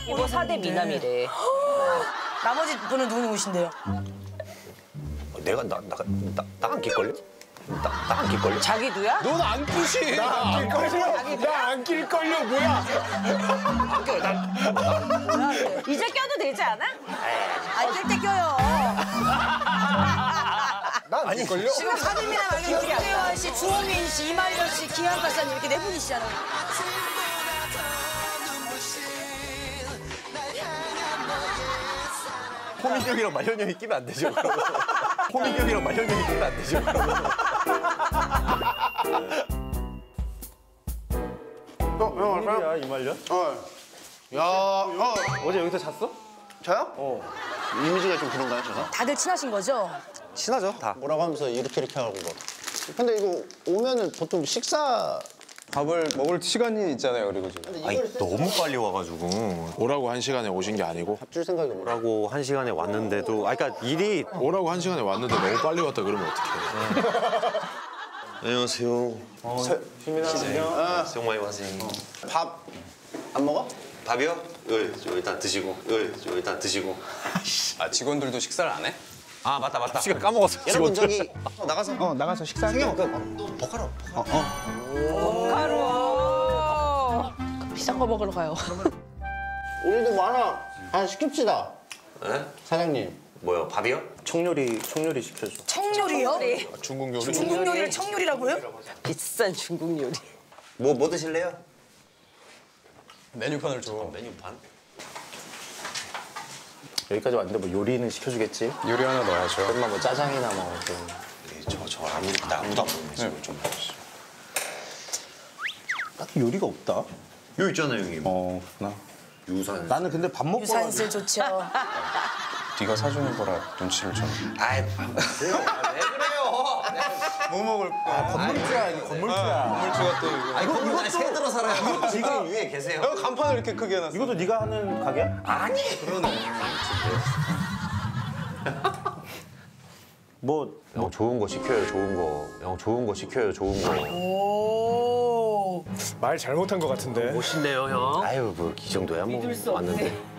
이거 4대 미남이래. 나머지 분은 누구신데요? 내가 나 안 낄걸요? 나 안 낄걸요? 자기도야? 넌 안 끼시. 나 안 낄걸요? 나 안 낄걸요? 뭐야? 안 껴요. 이제 껴도 되지 않아? 낄때 껴요. 나안 낄걸요? 지금 하빈이랑 김태환 씨, 주호민 씨, 이말년 씨, 기안가 씨 이렇게 네 분이시잖아요. 호민경이랑 말년형이 끼면 안 되죠? 호민경이랑 말년형이 끼면 안 되죠? 형 야 이말년? 어제 여기서 잤어? 저요? 이미지가 좀 그런가요, 제가? 다들 친하신 거죠? 친하죠 다. 뭐라고 하면서 이렇게 하고 뭐. 근데 이거 오면은 보통 식사 밥을 먹을 시간이 있잖아요, 그리고 지금. 아니 너무 빨리 와가지고 오라고 1시간에 오신 게 아니고 줄 생각이 없네. 오라고 1시간에 왔는데도 그러니까 일이 오라고 1시간에 왔는데 너무 빨리 왔다 그러면 어떡해. 안녕하세요. 시민아 안녕. 수고 많이 하세요. 밥 안 먹어? 밥이요? 저 일단 드시고. 저 일단 드시고. 아, 직원들도 식사를 안 해? 아 맞다. 시간 까먹었어. 여러분 저기 나가서 나가서 식사할게. 버가라. 가루. 비싼 거 먹으러 가요. 우리도 뭐 하나 시킵시다. 네? 사장님. 뭐요? 밥이요? 청요리 시켜줘. 청요리요? 중국 요리. 중국 요리를 청요리라고요? 비싼 중국 요리. 뭐 드실래요? 메뉴판을 줘. 메뉴판? 여기까지 왔는데 뭐 요리는 시켜주겠지? 요리 하나 넣어야죠. 설마 뭐 짜장이나 뭐 좀. 저 아무도 안 먹네 지금 좀. 딱히 요리가 없다. 요 있잖아요 형님. 그렇구나. 유산. 나는 근데 밥 먹고 유산슬 좋죠. 네가 사주는 거라 눈치를 좀. 아이 왜 그래요? 뭐 먹을 거야? 건물주야 이게 건물주야. 건물주가 또 이거. 아니 건물 새 들어 살아요. 지금 위에 계세요. 형 간판을 이렇게 크게 해놨어. 이것도 네가 하는 가게야? 아니. 그러네. 뭐 형 좋은 거 시켜요 좋은 거. 형 좋은 거 시켜요 좋은 거. 오. 말 잘못한 것 같은데. 멋있네요 형. 아유 뭐 이 정도야 뭐 왔는데.